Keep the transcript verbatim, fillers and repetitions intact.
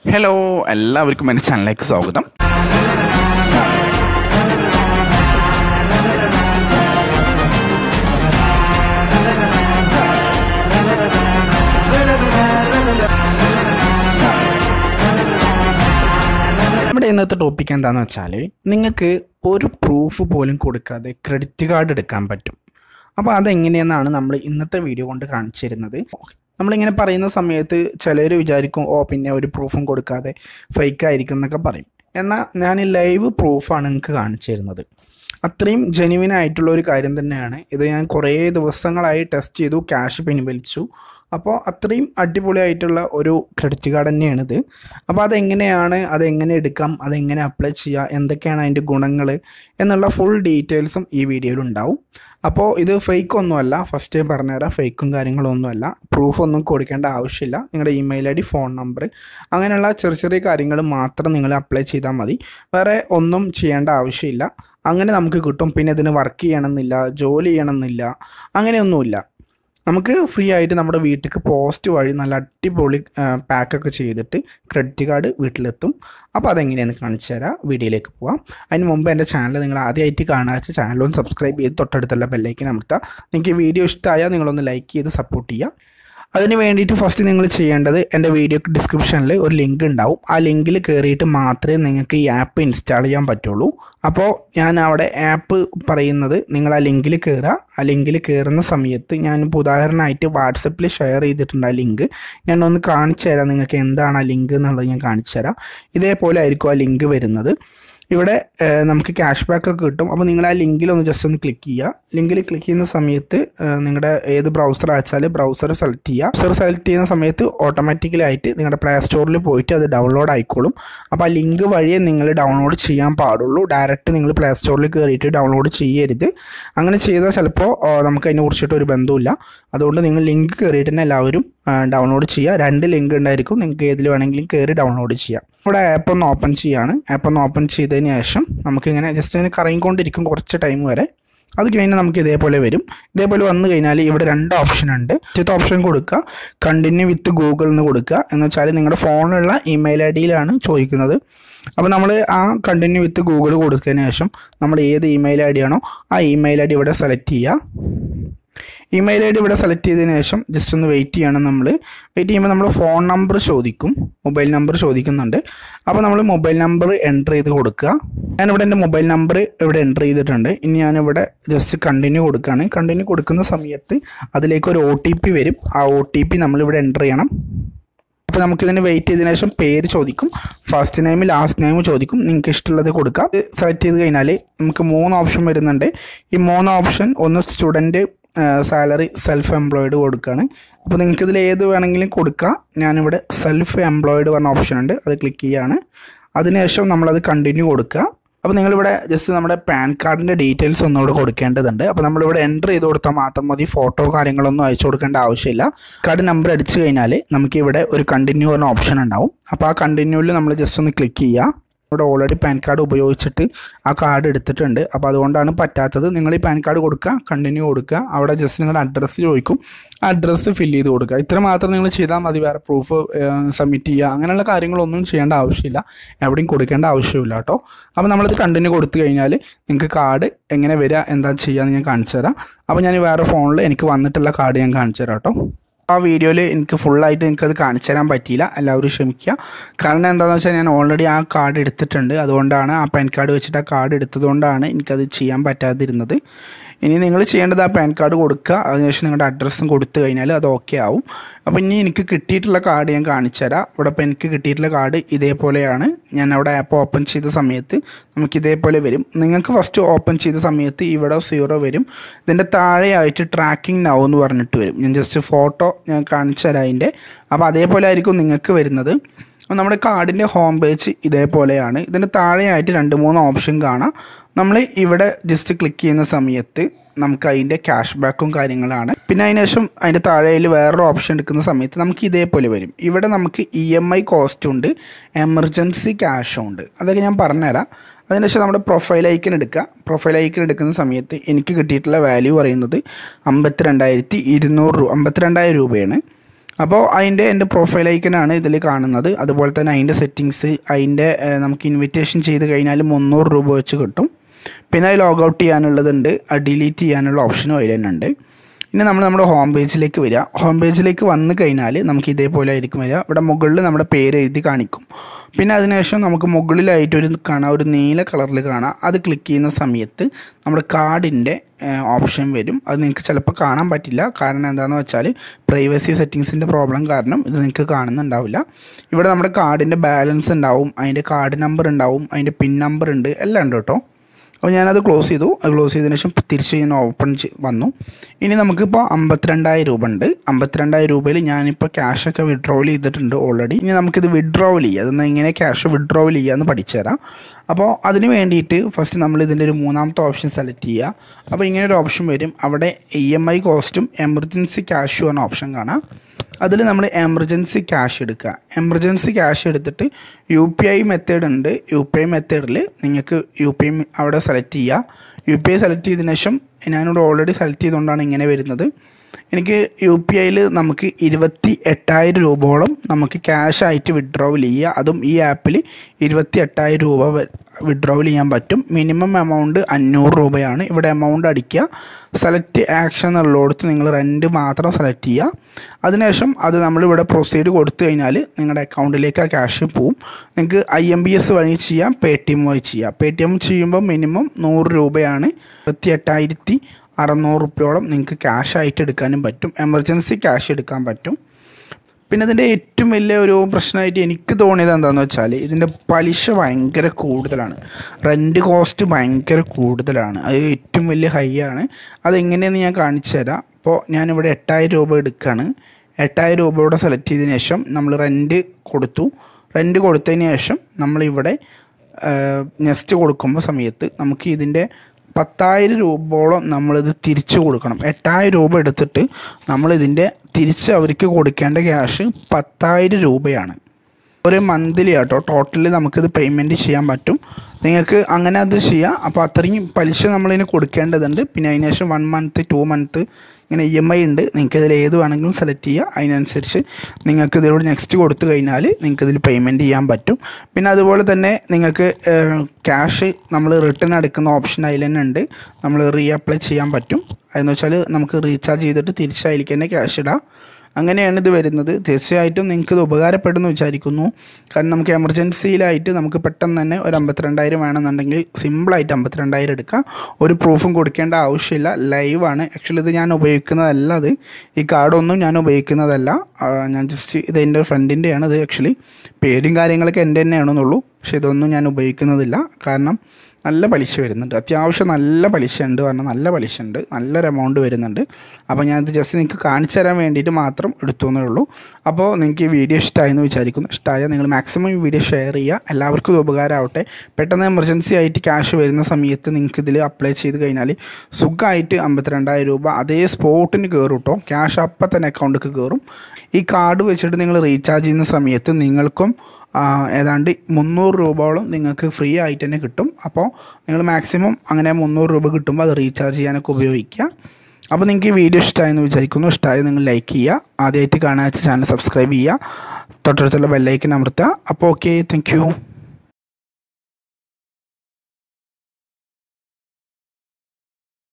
Hello, എല്ലാവർക്കും എൻ്റെ ചാനലിലേക്ക് സ്വാഗതം. നമ്മുടെ ഇന്നത്തെ ടോപ്പിക് എന്താണെന്ന് വെച്ചാൽ, നിങ്ങൾക്ക് ഒരു പ്രൂഫ് പോലും കൊടുക്കാതെ ക്രെഡിറ്റ് കാർഡ് എടുക്കാൻ പറ്റും. അപ്പോൾ അതെങ്ങനെയെന്നാണ് നമ്മൾ ഇന്നത്തെ വീഡിയോ കൊണ്ട് കാണിച്ചു തരുന്നത്. നമ്മളിങ്ങനെ പറയുന്ന സമയത്ത് ചിലർ വിചാരിക്കും, ഓ പിന്നെ ഒരു പ്രൂഫും കൊടുക്കാതെ ഫേക്ക് ആയിരിക്കും എന്നൊക്കെ പറയും. എന്നാൽ ഞാൻ ലൈവ് പ്രൂഫാണ് നിങ്ങൾക്ക് കാണിച്ചു തരുന്നത്. അത്രയും ജെന്യുവിൻ ആയിട്ടുള്ള ഒരു കാര്യം തന്നെയാണ് ഇത്. ഞാൻ കുറേ ദിവസങ്ങളായി ടെസ്റ്റ് ചെയ്തു, ക്യാഷ് പിൻവലിച്ചു. അപ്പോൾ അത്രയും അടിപൊളിയായിട്ടുള്ള ഒരു ക്രെഡിറ്റ് കാർഡ് തന്നെയാണിത്. അപ്പോൾ അതെങ്ങനെയാണ്, അതെങ്ങനെ എടുക്കാം, അതെങ്ങനെ അപ്ലൈ ചെയ്യുക, എന്തൊക്കെയാണ് അതിൻ്റെ ഗുണങ്ങൾ എന്നുള്ള ഫുൾ ഡീറ്റെയിൽസും ഈ വീഡിയോയിൽ ഉണ്ടാവും. അപ്പോൾ ഇത് ഫേക്ക് ഒന്നുമല്ല, ഫസ്റ്റ് പറഞ്ഞുതരാം. ഫേക്കും കാര്യങ്ങളൊന്നുമല്ല, പ്രൂഫൊന്നും കൊടുക്കേണ്ട ആവശ്യമില്ല. നിങ്ങളുടെ email I D, phone number, അങ്ങനെയുള്ള ചെറിയ ചെറിയ കാര്യങ്ങൾ മാത്രം നിങ്ങൾ അപ്ലൈ ചെയ്താൽ മതി. വേറെ ഒന്നും ചെയ്യേണ്ട ആവശ്യമില്ല. അങ്ങനെ നമുക്ക് കിട്ടും. പിന്നെ ഇതിന് വർക്ക് ചെയ്യണമെന്നില്ല, ജോലി ചെയ്യണമെന്നില്ല, അങ്ങനെയൊന്നുമില്ല. നമുക്ക് ഫ്രീ ആയിട്ട് നമ്മുടെ വീട്ടിലേക്ക് പോസ്റ്റ് വഴി നല്ല അടിപൊളി പാക്കൊക്കെ ചെയ്തിട്ട് ക്രെഡിറ്റ് കാർഡ് വീട്ടിലെത്തും. അപ്പോൾ അതെങ്ങനെയാണെന്ന് കാണിച്ചു തരാം. വീഡിയോയിലേക്ക് പോകാം. അതിന് മുമ്പ് എൻ്റെ ചാനൽ നിങ്ങൾ ആദ്യമായിട്ട് കാണുക വെച്ചാൽ ചാനലൊന്ന് സബ്സ്ക്രൈബ് ചെയ്ത് തൊട്ടടുത്തുള്ള ബെല്ലൈക്കൻ അമർത്തുക. നിങ്ങൾക്ക് വീഡിയോ ഇഷ്ടമായാൽ നിങ്ങളൊന്ന് ലൈക്ക് ചെയ്ത് സപ്പോർട്ട് ചെയ്യുക. അതിന് വേണ്ടിയിട്ട് ഫസ്റ്റ് നിങ്ങൾ ചെയ്യേണ്ടത്, എൻ്റെ വീഡിയോക്ക് ഡിസ്ക്രിപ്ഷനിൽ ഒരു ലിങ്ക് ഉണ്ടാവും. ആ ലിങ്കിൽ കയറിയിട്ട് മാത്രമേ നിങ്ങൾക്ക് ഈ ആപ്പ് ഇൻസ്റ്റാൾ ചെയ്യാൻ പറ്റുള്ളൂ. അപ്പോൾ ഞാൻ അവിടെ ആപ്പ് പറയുന്നത്, നിങ്ങൾ ആ ലിങ്കിൽ കയറുക. ആ ലിങ്കിൽ കയറുന്ന സമയത്ത് ഞാനിപ്പോൾ ഉദാഹരണമായിട്ട് വാട്സപ്പിൽ ഷെയർ ചെയ്തിട്ടുണ്ട് ആ ലിങ്ക്. ഞാനൊന്ന് കാണിച്ചു തരാം നിങ്ങൾക്ക് എന്താണ് ആ ലിങ്ക് എന്നുള്ളത്. ഞാൻ കാണിച്ചു തരാം. ഇതേപോലെ ആയിരിക്കും ആ ലിങ്ക് വരുന്നത്. ഇവിടെ നമുക്ക് ക്യാഷ് ബാക്ക് ഒക്കെ കിട്ടും. അപ്പോൾ നിങ്ങൾ ആ ലിങ്കിലൊന്ന് ജസ്റ്റ് ഒന്ന് ക്ലിക്ക് ചെയ്യുക. ലിങ്കിൽ ക്ലിക്ക് ചെയ്യുന്ന സമയത്ത് നിങ്ങളുടെ ഏത് ബ്രൗസർ അയച്ചാൽ ബ്രൗസർ സെലക്ട് ചെയ്യുക. ബ്രൗസർ സെലക്ട് ചെയ്യുന്ന സമയത്ത് ഓട്ടോമാറ്റിക്കലായിട്ട് നിങ്ങളുടെ പ്ലേ സ്റ്റോറിൽ പോയിട്ട് അത് ഡൗൺലോഡ് ആയിക്കോളും. അപ്പോൾ ആ ലിങ്ക് വഴിയേ നിങ്ങൾ ഡൗൺലോഡ് ചെയ്യാൻ പാടുള്ളൂ. ഡയറക്റ്റ് നിങ്ങൾ പ്ലേ സ്റ്റോറിൽ കയറിയിട്ട് ഡൗൺലോഡ് ചെയ്യരുത്. അങ്ങനെ ചെയ്താൽ ചിലപ്പോൾ നമുക്ക് അതിനെ കുറിച്ചിട്ട് ഒരു ബന്ധമില്ല. അതുകൊണ്ട് നിങ്ങൾ ലിങ്ക് കയറിയിട്ട് തന്നെ എല്ലാവരും ഡൗൺലോഡ് ചെയ്യുക. രണ്ട് ലിങ്ക് ഉണ്ടായിരിക്കും, നിങ്ങൾക്ക് ഏതിൽ വേണമെങ്കിലും കയറി ഡൗൺലോഡ് ചെയ്യാം. ഇവിടെ ആപ്പ് ഒന്ന് ഓപ്പൺ ചെയ്യുകയാണ്. ആപ്പ് ഒന്ന് ഓപ്പൺ ചെയ്തതിന് ശേഷം നമുക്കിങ്ങനെ ജസ്റ്റ് ഇങ്ങനെ കറങ്ങിക്കൊണ്ടിരിക്കും കുറച്ച് ടൈം വരെ. അത് കഴിഞ്ഞാൽ നമുക്ക് ഇതേപോലെ വരും. ഇതേപോലെ വന്നു കഴിഞ്ഞാൽ ഇവിടെ രണ്ട് ഓപ്ഷൻ ഉണ്ട്. ആദ്യത്തെ ഓപ്ഷൻ കൊടുക്കുക, കണ്ടിന്യൂ വിത്ത് ഗൂഗിൾ എന്ന് കൊടുക്കുക. എന്ന് വെച്ചാൽ നിങ്ങളുടെ ഫോണിലുള്ള ഇമെയിൽ ഐ ഡിയിലാണ് ചോദിക്കുന്നത്. അപ്പോൾ നമ്മൾ ആ കണ്ടിന്യൂ വിത്ത് ഗൂഗിൾ കൊടുത്തതിന് ശേഷം നമ്മൾ ഏത് ഇമെയിൽ ഐ ഡി ആണോ ആ ഇമെയിൽ ഐ ഡി ഇവിടെ സെലക്ട് ചെയ്യുക. ഇമെയിൽ ഐ ഡി ഇവിടെ സെലക്ട് ചെയ്തതിന് ശേഷം ജസ്റ്റ് ഒന്ന് വെയിറ്റ് ചെയ്യണം. നമ്മൾ വെയിറ്റ് ചെയ്യുമ്പോൾ നമ്മൾ ഫോൺ നമ്പർ ചോദിക്കും, മൊബൈൽ നമ്പർ ചോദിക്കുന്നുണ്ട്. അപ്പോൾ നമ്മൾ മൊബൈൽ നമ്പർ എൻ്റർ ചെയ്ത് കൊടുക്കുക. ഞാനിവിടെ എൻ്റെ മൊബൈൽ നമ്പർ ഇവിടെ എൻ്റർ ചെയ്തിട്ടുണ്ട്. ഇനി ഞാനിവിടെ ജസ്റ്റ് കണ്ടിന്യൂ കൊടുക്കുകയാണ്. കണ്ടിന്യൂ കൊടുക്കുന്ന സമയത്ത് അതിലേക്ക് ഒരു ഒ ടി പി വരും. ആ ഒ ടി പി നമ്മളിവിടെ എൻ്റർ ചെയ്യണം. അപ്പോൾ നമുക്കിതിന് വെയിറ്റ് ചെയ്തതിന് ശേഷം പേര് ചോദിക്കും, ഫസ്റ്റ് നെയിം ലാസ്റ്റ് നെയിം ചോദിക്കും. നിങ്ങൾക്ക് ഇഷ്ടമുള്ളത് കൊടുക്കാം. സെലക്ട് ചെയ്ത് കഴിഞ്ഞാൽ നമുക്ക് മൂന്ന് ഓപ്ഷൻ വരുന്നുണ്ട്. ഈ മൂന്ന് ഓപ്ഷൻ, ഒന്ന് സ്റ്റുഡൻറ്റ്, സാലറി, സെൽഫ് എംപ്ലോയിഡ് കൊടുക്കുകയാണ്. അപ്പോൾ നിങ്ങൾക്ക് ഇതിൽ ഏത് വേണമെങ്കിലും കൊടുക്കാം. ഞാനിവിടെ സെൽഫ് എംപ്ലോയിഡ് പറഞ്ഞ ഓപ്ഷൻ ഉണ്ട്, അത് ക്ലിക്ക് ചെയ്യുകയാണ്. അതിനുശേഷം നമ്മളത് കണ്ടിന്യൂ കൊടുക്കുക. അപ്പോൾ നിങ്ങളിവിടെ ജസ്റ്റ് നമ്മുടെ പാൻ കാർഡിൻ്റെ ഡീറ്റെയിൽസ് ഒന്നുകൂടെ കൊടുക്കേണ്ടതുണ്ട്. അപ്പോൾ നമ്മളിവിടെ എൻ്റർ ചെയ്ത് കൊടുത്താൽ മാത്രം മതി. ഫോട്ടോ കാര്യങ്ങളൊന്നും അയച്ചു കൊടുക്കേണ്ട ആവശ്യമില്ല. കാർഡ് നമ്പർ അടിച്ചു കഴിഞ്ഞാൽ നമുക്കിവിടെ ഒരു കണ്ടിന്യൂ പറഞ്ഞ ഓപ്ഷൻ ഉണ്ടാവും. അപ്പോൾ ആ കണ്ടിന്യൂവിൽ നമ്മൾ ജസ്റ്റ് ഒന്ന് ക്ലിക്ക് ചെയ്യുക. ഇവിടെ ഓൾറെഡി പാൻ കാർഡ് ഉപയോഗിച്ചിട്ട് ആ കാർഡ് എടുത്തിട്ടുണ്ട്. അപ്പോൾ അതുകൊണ്ടാണ് പറ്റാത്തത്. നിങ്ങൾ ഈ പാൻ കാർഡ് കൊടുക്കുക, കണ്ടിന്യൂ കൊടുക്കുക. അവിടെ ജസ്റ്റ് നിങ്ങളുടെ അഡ്രസ്സ് ചോദിക്കും, ആ അഡ്രസ്സ് ഫില്ല് ചെയ്ത് കൊടുക്കുക. ഇത്ര മാത്രം നിങ്ങൾ ചെയ്താൽ മതി. വേറെ പ്രൂഫ് സബ്മിറ്റ് ചെയ്യുക അങ്ങനെയുള്ള കാര്യങ്ങളൊന്നും ചെയ്യേണ്ട ആവശ്യമില്ല, എവിടെയും കൊടുക്കേണ്ട ആവശ്യമില്ല കേട്ടോ. അപ്പോൾ നമ്മളിത് കണ്ടിന്യൂ കൊടുത്തു കഴിഞ്ഞാൽ നിങ്ങൾക്ക് കാർഡ് എങ്ങനെ വരിക, എന്താ ചെയ്യുകയെന്ന് ഞാൻ കാണിച്ചു തരാം. അപ്പോൾ ഞാൻ വേറെ ഫോണിൽ എനിക്ക് വന്നിട്ടുള്ള കാർഡ് ഞാൻ കാണിച്ചു തരാം കേട്ടോ. ആ വീഡിയോയിൽ എനിക്ക് ഫുള്ളായിട്ട് എനിക്കത് കാണിച്ചു തരാൻ പറ്റിയില്ല, എല്ലാവരും ക്ഷമിക്കുക. കാരണം എന്താണെന്ന് വെച്ചാൽ ഞാൻ ഓൾറെഡി ആ കാർഡ് എടുത്തിട്ടുണ്ട്. അതുകൊണ്ടാണ്, ആ പാൻ കാർഡ് വെച്ചിട്ട് ആ കാർഡ് എടുത്തതുകൊണ്ടാണ് എനിക്കത് ചെയ്യാൻ പറ്റാതിരുന്നത്. ഇനി നിങ്ങൾ ചെയ്യേണ്ടത് ആ പാൻ കാർഡ് കൊടുക്കുക, അതിനുശേഷം നിങ്ങളുടെ അഡ്രസ്സും കൊടുത്തു കഴിഞ്ഞാൽ അത് ഓക്കെ ആവും. അപ്പോൾ ഇനി എനിക്ക് കിട്ടിയിട്ടുള്ള കാർഡ് ഞാൻ കാണിച്ചു തരാം. ഇവിടെ ഇപ്പോൾ എനിക്ക് കിട്ടിയിട്ടുള്ള കാർഡ് ഇതേപോലെയാണ്. ഞാൻ അവിടെ ആപ്പ് ഓപ്പൺ ചെയ്ത സമയത്ത് നമുക്ക് ഇതേപോലെ വരും. നിങ്ങൾക്ക് ഫസ്റ്റ് ഓപ്പൺ ചെയ്ത സമയത്ത് ഇവിടെ സീറോ വരും. ഇതിൻ്റെ താഴെയായിട്ട് ട്രാക്കിംഗ് നൗ എന്ന് പറഞ്ഞിട്ട് വരും. ഞാൻ ജസ്റ്റ് ഫോട്ടോ ഞാൻ കാണിച്ചു തരാം അതിൻ്റെ. അപ്പോൾ അതേപോലെ ആയിരിക്കും നിങ്ങൾക്ക് വരുന്നത്. അപ്പോൾ നമ്മുടെ കാർഡിൻ്റെ ഹോം പേജ് ഇതേപോലെയാണ്. ഇതിൻ്റെ താഴെയായിട്ട് രണ്ട് മൂന്ന് ഓപ്ഷൻ കാണാം. നമ്മൾ ഇവിടെ ജസ്റ്റ് ക്ലിക്ക് ചെയ്യുന്ന സമയത്ത് നമുക്ക് അതിൻ്റെ ക്യാഷ് ബാക്കും കാര്യങ്ങളാണ്. പിന്നെ അതിന് ശേഷം അതിൻ്റെ താഴെയിൽ വേറൊരു ഓപ്ഷൻ എടുക്കുന്ന സമയത്ത് നമുക്ക് ഇതേപോലെ വരും. ഇവിടെ നമുക്ക് ഇ എം ഐ കോസ്റ്റും ഉണ്ട്, എമർജൻസി ക്യാഷും ഉണ്ട്. അതൊക്കെ ഞാൻ പറഞ്ഞുതരാം. അതിനുശേഷം നമ്മുടെ പ്രൊഫൈൽ ഐക്കൺ എടുക്കുക. പ്രൊഫൈൽ ഐക്കൺ എടുക്കുന്ന സമയത്ത് എനിക്ക് കിട്ടിയിട്ടുള്ള വാല്യൂ പറയുന്നത് അമ്പത്തി രണ്ടായിരത്തി ഇരുന്നൂറ് രൂപ അമ്പത്തി രണ്ടായിരം രൂപയാണ്. അപ്പോൾ അതിൻ്റെ എൻ്റെ പ്രൊഫൈൽ ഐക്കനാണ് ഇതിൽ കാണുന്നത്. അതുപോലെ തന്നെ അതിൻ്റെ സെറ്റിങ്സ്, അതിൻ്റെ നമുക്ക് ഇൻവിറ്റേഷൻ ചെയ്ത് കഴിഞ്ഞാൽ മുന്നൂറ് രൂപ വെച്ച് കിട്ടും. പിന്നെ അത് ലോഗ് ഔട്ട് ചെയ്യാനുള്ളതുണ്ട്, ഡിലീറ്റ് ചെയ്യാനുള്ള ഓപ്ഷനും അതിൽ തന്നെ ഉണ്ട്. ഇനി നമ്മൾ നമ്മുടെ ഹോം പേജിലേക്ക് വരിക. ഹോം പേജിലേക്ക് വന്നു കഴിഞ്ഞാൽ നമുക്ക് ഇതേപോലെ ആയിരിക്കും വരിക. ഇവിടെ മുകളിൽ നമ്മുടെ പേര് എഴുതി കാണിക്കും. പിന്നെ അതിനുശേഷം നമുക്ക് മുകളിലായിട്ട് ഒരു കാണാം, ഒരു നീല കളറിൽ കാണാം. അത് ക്ലിക്ക് ചെയ്യുന്ന സമയത്ത് നമ്മുടെ കാർഡിൻ്റെ ഓപ്ഷൻ വരും. അത് നിങ്ങൾക്ക് ചിലപ്പോൾ കാണാൻ പറ്റില്ല. കാരണം എന്താണെന്ന് വെച്ചാൽ പ്രൈവസി സെറ്റിങ്സിൻ്റെ പ്രോബ്ലം കാരണം ഇത് നിങ്ങൾക്ക് കാണുന്നുണ്ടാവില്ല. ഇവിടെ നമ്മുടെ കാർഡിൻ്റെ ബാലൻസ് ഉണ്ടാവും, അതിൻ്റെ കാർഡ് നമ്പർ ഉണ്ടാവും, അതിൻ്റെ പിൻ നമ്പർ ഉണ്ട്, എല്ലാം ഉണ്ട് കേട്ടോ. അപ്പോൾ ഞാനത് ക്ലോസ് ചെയ്തു. അത് ക്ലോസ് ചെയ്തതിന് ശേഷം തിരിച്ച് ഞാൻ ഓപ്പൺ വന്നു. ഇനി നമുക്കിപ്പോൾ അമ്പത്തിരണ്ടായിരം രൂപ ഉണ്ട്. അമ്പത്തിരണ്ടായിരം രൂപയിൽ ഞാനിപ്പോൾ ക്യാഷൊക്കെ വിഡ്രോവൽ ചെയ്തിട്ടുണ്ട് ഓൾറെഡി. ഇനി നമുക്കിത് വിഡ്രോവൽ ചെയ്യുക, അതൊന്ന് എങ്ങനെ ക്യാഷ് വിഡ്രോവൽ ചെയ്യുക എന്ന് പഠിച്ചു തരാം. അപ്പോൾ അതിന് വേണ്ടിയിട്ട് ഫസ്റ്റ് നമ്മൾ ഇതിൻ്റെ ഒരു മൂന്നാമത്തെ ഓപ്ഷൻ സെലക്ട് ചെയ്യുക. അപ്പോൾ ഇങ്ങനെ ഒരു ഓപ്ഷൻ വരും. അവിടെ ഇ എം ഐ കോസ്റ്റും എമർജൻസി ക്യാഷും എന്ന ഓപ്ഷൻ കാണാം. അതിൽ നമ്മൾ എമർജൻസി ക്യാഷ് എടുക്കുക. എമർജൻസി ക്യാഷ് എടുത്തിട്ട് യു പി ഐ മെത്തേഡ് ഉണ്ട്. യു പി ഐ മെത്തേഡിൽ നിങ്ങൾക്ക് യു പി ഐ അവിടെ സെലക്ട് ചെയ്യുക. യു പി ഐ സെലക്ട് ചെയ്തതിന് ശേഷം ഞാനിവിടെ ഓൾറെഡി സെലക്ട് ചെയ്തുകൊണ്ടാണ് ഇങ്ങനെ വരുന്നത്. എനിക്ക് യു പി ഐയിൽ നമുക്ക് ഇരുപത്തി എട്ടായിരം രൂപയോളം നമുക്ക് ക്യാഷായിട്ട് വിഡ്രോവൽ ചെയ്യുക. അതും ഈ ആപ്പിൽ ഇരുപത്തി എട്ടായിരം രൂപ വിഡ്രോവൽ ചെയ്യാൻ പറ്റും. മിനിമം എമൗണ്ട് അഞ്ഞൂറ് രൂപയാണ്. ഇവിടെ എമൗണ്ട് അടിക്കുക. സെലക്ട് ആക്ഷൻ എന്നുള്ളിടത്ത് നിങ്ങൾ റെൻറ്റ് മാത്രം സെലക്ട് ചെയ്യുക. അതിനുശേഷം അത് നമ്മളിവിടെ പ്രൊസീഡ് കൊടുത്തു കഴിഞ്ഞാൽ നിങ്ങളുടെ അക്കൗണ്ടിലേക്ക് ആ ക്യാഷ് പോവും. നിങ്ങൾക്ക് ഐ എം ബി എസ് വഴി ചെയ്യാം, പേ ടി എം വഴി ചെയ്യാം. പേ ടി എം ചെയ്യുമ്പോൾ മിനിമം നൂറ് രൂപയാണ്. ഇരുപത്തി എട്ടായിരത്തി അറുന്നൂറ് റുപ്യോളം നിങ്ങൾക്ക് ക്യാഷായിട്ട് എടുക്കാനും പറ്റും. എമർജൻസി ക്യാഷ് എടുക്കാൻ പറ്റും. പിന്നെ ഇതിൻ്റെ ഏറ്റവും വലിയ ഒരു പ്രശ്നമായിട്ട് എനിക്ക് തോന്നിയത് എന്താണെന്ന് വെച്ചാൽ ഇതിൻ്റെ പലിശ ഭയങ്കര കൂടുതലാണ്. റെൻറ്റ് കോസ്റ്റ് ഭയങ്കര കൂടുതലാണ്. അത് ഏറ്റവും വലിയ ഹൈ ആണ്. അതെങ്ങനെയെന്ന് ഞാൻ കാണിച്ചു തരാം. അപ്പോൾ ഞാനിവിടെ എട്ടായിരം രൂപ എടുക്കുകയാണ്. എട്ടായിരം രൂപ ഇവിടെ സെലക്ട് ചെയ്തതിന് ശേഷം നമ്മൾ റെൻറ്റ് കൊടുത്തു. റെൻറ്റ് കൊടുത്തതിന് ശേഷം നമ്മളിവിടെ നെക്സ്റ്റ് കൊടുക്കുമ്പോൾ സമയത്ത് നമുക്ക് ഇതിൻ്റെ പത്തായിരം രൂപയോളം നമ്മളിത് തിരിച്ചു കൊടുക്കണം. എട്ടായിരം രൂപ എടുത്തിട്ട് നമ്മളിതിൻ്റെ തിരിച്ച് അവർക്ക് കൊടുക്കേണ്ട ക്യാഷ് പത്തായിരം രൂപയാണ്. ഒരു മന്ത്ലി ആട്ടോ ടോട്ടലി നമുക്കിത് പേയ്മെൻറ്റ് ചെയ്യാൻ പറ്റും. നിങ്ങൾക്ക് അങ്ങനെ അത് ചെയ്യാം. അപ്പോൾ അത്രയും പലിശ നമ്മളിതിന് കൊടുക്കേണ്ടതുണ്ട്. പിന്നെ അതിന് ശേഷം വൺ മന്ത് ടു മന്ത് ഇങ്ങനെ ഇ എം ഐ ഉണ്ട്. നിങ്ങൾക്ക് ഇതിൽ ഏത് വേണമെങ്കിലും സെലക്ട് ചെയ്യുക. അതിനനുസരിച്ച് നിങ്ങൾക്ക് ഇതിലൂടെ നെക്സ്റ്റ് കൊടുത്തു കഴിഞ്ഞാൽ നിങ്ങൾക്ക് ഇതിൽ പേയ്മെൻറ്റ് ചെയ്യാൻ പറ്റും. പിന്നെ അതുപോലെ തന്നെ നിങ്ങൾക്ക് ക്യാഷ് നമ്മൾ റിട്ടേൺ എടുക്കുന്ന ഓപ്ഷൻ അതിൽ തന്നെ ഉണ്ട്. നമ്മൾ റീ അപ്ലൈ ചെയ്യാൻ പറ്റും. അതെന്ന് വെച്ചാൽ നമുക്ക് റീചാർജ് ചെയ്തിട്ട് തിരിച്ച് അതിലേക്ക് തന്നെ ക്യാഷ് ഇടാം. അങ്ങനെയാണ് ഇത് വരുന്നത്. തീർച്ചയായിട്ടും നിങ്ങൾക്ക് ഇത് ഉപകാരപ്പെടുന്നു വിചാരിക്കുന്നു. കാരണം നമുക്ക് എമർജൻസിയിലായിട്ട് നമുക്ക് പെട്ടെന്ന് തന്നെ ഒരു അമ്പത്തിരണ്ടായിരം വേണമെന്നുണ്ടെങ്കിൽ സിമ്പിളായിട്ട് അമ്പത്തിരണ്ടായിരം എടുക്കാം. ഒരു പ്രൂഫും കൊടുക്കേണ്ട ആവശ്യമില്ല. ലൈവാണ്. ആക്ച്വലി ഇത് ഞാൻ ഉപയോഗിക്കുന്നതല്ല. അത് ഈ കാർഡൊന്നും ഞാൻ ഉപയോഗിക്കുന്നതല്ല. ഞാൻ ജസ്റ്റ് ഇത് എൻ്റെ ഫ്രണ്ടിൻ്റെയാണ്. ഇത് ആക്ച്വലി പേരും കാര്യങ്ങളൊക്കെ എൻ്റെ തന്നെയാണെന്നുള്ളൂ. പക്ഷേ ഇതൊന്നും ഞാൻ ഉപയോഗിക്കുന്നതില്ല. കാരണം നല്ല പലിശ വരുന്നുണ്ട്. അത്യാവശ്യം നല്ല പലിശ ഉണ്ട്. പറഞ്ഞാൽ നല്ല പലിശ ഉണ്ട്. നല്ലൊരു എമൗണ്ട് വരുന്നുണ്ട്. അപ്പോൾ ഞാനിത് ജസ്റ്റ് നിങ്ങൾക്ക് കാണിച്ചു തരാൻ വേണ്ടിയിട്ട് മാത്രം എടുത്തു എന്നേ ഉള്ളൂ. അപ്പോൾ നിങ്ങൾക്ക് ഈ വീഡിയോ ഇഷ്ടമായെന്ന് വിചാരിക്കുന്നു. ഇഷ്ടമായാൽ നിങ്ങൾ മാക്സിമം ഈ വീഡിയോ ഷെയർ ചെയ്യുക. എല്ലാവർക്കും ഇത് ഉപകാരമാവട്ടെ. പെട്ടെന്ന് എമർജൻസി ആയിട്ട് ക്യാഷ് വരുന്ന സമയത്ത് നിങ്ങൾക്ക് ഇതിൽ അപ്ലൈ ചെയ്ത് കഴിഞ്ഞാൽ സുഖമായിട്ട് അമ്പത്തിരണ്ടായിരം രൂപ അതേ സ്പോട്ടിന് കയറും കേട്ടോ. ക്യാഷ് അപ്പം തന്നെ അക്കൗണ്ടിലേക്ക് കയറും. ഈ കാർഡ് വെച്ചിട്ട് നിങ്ങൾ റീചാർജ് ചെയ്യുന്ന സമയത്ത് നിങ്ങൾക്കും ഏതാണ്ട് മുന്നൂറ് രൂപയോളം നിങ്ങൾക്ക് ഫ്രീ ആയിട്ട് തന്നെ കിട്ടും. അപ്പോൾ നിങ്ങൾ മാക്സിമം അങ്ങനെ മുന്നൂറ് രൂപ കിട്ടുമ്പോൾ അത് റീചാർജ് ചെയ്യാനൊക്കെ ഉപയോഗിക്കുക. അപ്പോൾ നിങ്ങൾക്ക് ഈ വീഡിയോ ഇഷ്ടമായെന്ന് വിചാരിക്കുന്നു. ഇഷ്ടമായി നിങ്ങൾ ലൈക്ക് ചെയ്യുക. ആദ്യമായിട്ട് കാണാൻ ചാനൽ സബ്സ്ക്രൈബ് ചെയ്യുക. തൊട്ടടുത്തുള്ള ബെല്ലൈക്കൻ അമർത്തുക. അപ്പോൾ ഓക്കെ, താങ്ക് യു.